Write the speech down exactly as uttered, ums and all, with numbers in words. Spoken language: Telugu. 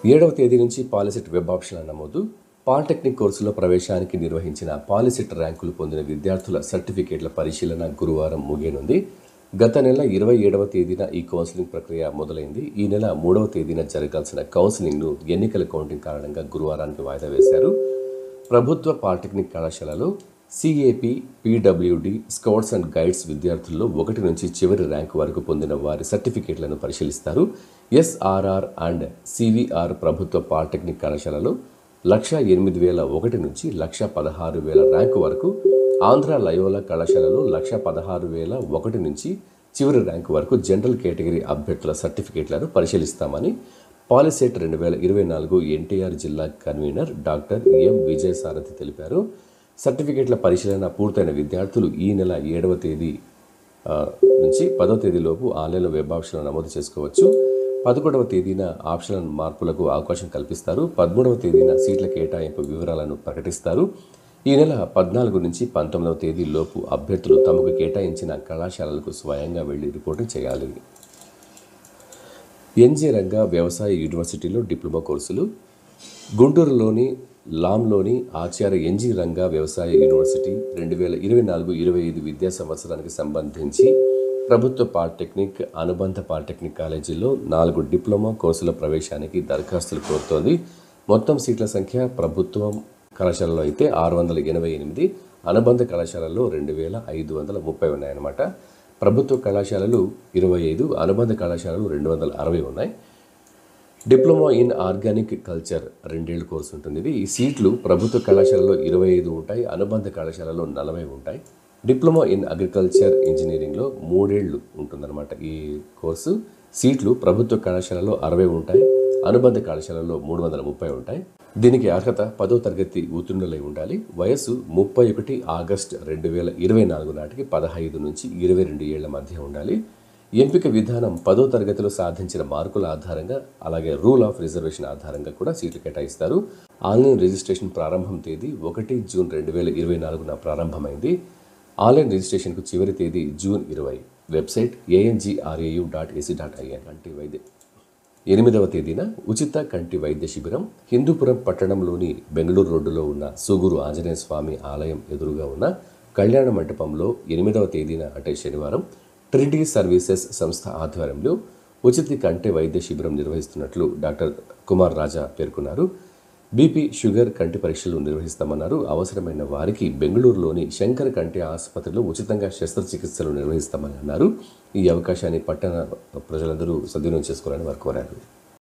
ఏడవ తేదీ నుంచి పాలిసెట్ వెబ్ ఆప్షన్ల నమోదు. పాలిటెక్నిక్ కోర్సులో ప్రవేశానికి నిర్వహించిన పాలిసెట్ ర్యాంకులు పొందిన విద్యార్థుల సర్టిఫికేట్ల పరిశీలన గురువారం ముగియనుంది. గత నెల ఇరవై ఏడవ తేదీన ఈ కౌన్సిలింగ్ ప్రక్రియ మొదలైంది. ఈ నెల మూడవ తేదీన జరగాల్సిన కౌన్సిలింగ్ను ఎన్నికల కౌంటింగ్ కారణంగా గురువారానికి వాయిదా వేశారు. ప్రభుత్వ పాలిటెక్నిక్ కళాశాలలో CAP, PWD, scouts and guides విద్యార్థుల్లో ఒకటి నుంచి చివరి ర్యాంకు వరకు పొందిన వారి సర్టిఫికేట్లను పరిశీలిస్తారు. ఎస్ఆర్ఆర్ అండ్ సివిఆర్ ప్రభుత్వ పాలిటెక్నిక్ కళాశాలలో లక్ష ఎనిమిది వేల ఒకటి నుంచి లక్ష పదహారు వేల ర్యాంకు వరకు, ఆంధ్ర లయోలా కళాశాలలో లక్ష పదహారు వేల ఒకటి నుంచి చివరి ర్యాంకు వరకు జనరల్ కేటగిరీ అభ్యర్థుల సర్టిఫికేట్లను పరిశీలిస్తామని పాలిసెట్ రెండు వేల ఇరవై నాలుగు ఎన్టీఆర్ జిల్లా కన్వీనర్ డాక్టర్ ఎం విజయసారథి తెలిపారు. సర్టిఫికేట్ల పరిశీలన పూర్తయిన విద్యార్థులు ఈ నెల ఏడవ తేదీ నుంచి పదవ తేదీలోపు ఆన్లైన్లో వెబ్ ఆప్షన్లు నమోదు చేసుకోవచ్చు. పదకొండవ తేదీన ఆప్షన్ల మార్పులకు అవకాశం కల్పిస్తారు. పదమూడవ తేదీన సీట్ల కేటాయింపు వివరాలను ప్రకటిస్తారు. ఈ నెల పద్నాలుగు నుంచి పంతొమ్మిదవ తేదీ లోపు అభ్యర్థులు తమకు కేటాయించిన కళాశాలలకు స్వయంగా వెళ్లి రిపోర్టింగ్ చేయాలి. ఎన్జీ రంగా వ్యవసాయ యూనివర్సిటీలో డిప్లొమా కోర్సులు. గుంటూరులోని లాంలోని ఆచార్య ఎన్జీ రంగా వ్యవసాయ యూనివర్సిటీ రెండు వేల ఇరవై నాలుగు ఇరవై ఐదు విద్యా సంవత్సరానికి సంబంధించి ప్రభుత్వ పాలిటెక్నిక్, అనుబంధ పాలిటెక్నిక్ కాలేజీల్లో నాలుగు డిప్లొమా కోర్సుల ప్రవేశానికి దరఖాస్తులు కోరుతోంది. మొత్తం సీట్ల సంఖ్య ప్రభుత్వం కళాశాలలో అయితే ఆరు వందల ఎనభై ఎనిమిది, అనుబంధ కళాశాలల్లో రెండు వేల ఐదు వందల ముప్పై ఉన్నాయన్నమాట. ప్రభుత్వ కళాశాలలు ఇరవై ఐదు, అనుబంధ కళాశాలలు రెండు వందల అరవై ఉన్నాయి. డిప్లొమా ఇన్ ఆర్గానిక్ కల్చర్ రెండేళ్ల కోర్సు ఉంటుంది. ఇది ఈ సీట్లు ప్రభుత్వ కళాశాలలో ఇరవై ఐదు ఉంటాయి, అనుబంధ కళాశాలలో నలభై ఉంటాయి. డిప్లొమా ఇన్ అగ్రికల్చర్ ఇంజనీరింగ్లో మూడేళ్లు ఉంటుందన్నమాట ఈ కోర్సు. సీట్లు ప్రభుత్వ కళాశాలలో అరవై ఉంటాయి, అనుబంధ కళాశాలలో మూడు వందల ముప్పై ఉంటాయి. దీనికి అర్హత పదో తరగతి ఉత్తీర్ణులై ఉండాలి. వయస్సు ముప్పై ఒకటి ఆగస్టు రెండు వేల ఇరవై నాలుగు నాటికి పదహైదు నుంచి ఇరవై రెండు ఏళ్ల మధ్య ఉండాలి. ఎంపిక విధానం పదో తరగతిలో సాధించిన మార్కుల ఆధారంగా, అలాగే రూల్ ఆఫ్ రిజర్వేషన్ ఆధారంగా కూడా సీట్లు కేటాయిస్తారు. ఆన్లైన్ రిజిస్ట్రేషన్ ప్రారంభం తేదీ ఒకటి జూన్ రెండు వేల ఇరవై నాలుగున ప్రారంభమైంది. ఆన్లైన్ రిజిస్ట్రేషన్కు చివరి తేదీ జూన్ ఇరవై. Website ANGRAU dot AC dot IN. కంటి వైద్య ఎనిమిదవ తేదీన ఉచిత కంటి వైద్య శిబిరం. హిందూపురం పట్టణంలోని బెంగళూరు రోడ్డులో ఉన్న సూగూరు ఆంజనేయ స్వామి ఆలయం ఎదురుగా ఉన్న కళ్యాణ మంటపంలో ఎనిమిదవ తేదీన అంటే శనివారం ట్రినిటీ సర్వీసెస్ సంస్థ ఆధ్వర్యంలో ఉచిత కంటి వైద్య శిబిరం నిర్వహిస్తున్నట్లు డాక్టర్ కుమార్ రాజా పేర్కొన్నారు. బీపీ, షుగర్, కంటి పరీక్షలు నిర్వహిస్తామన్నారు. అవసరమైన వారికి బెంగళూరులోని శంకర్ కంటి ఆసుపత్రిలో ఉచితంగా శస్త్రచికిత్సలు నిర్వహిస్తామని అన్నారు. ఈ అవకాశాన్ని పట్టణ ప్రజలందరూ సద్వినియోగం చేసుకోవాలని వారు కోరారు.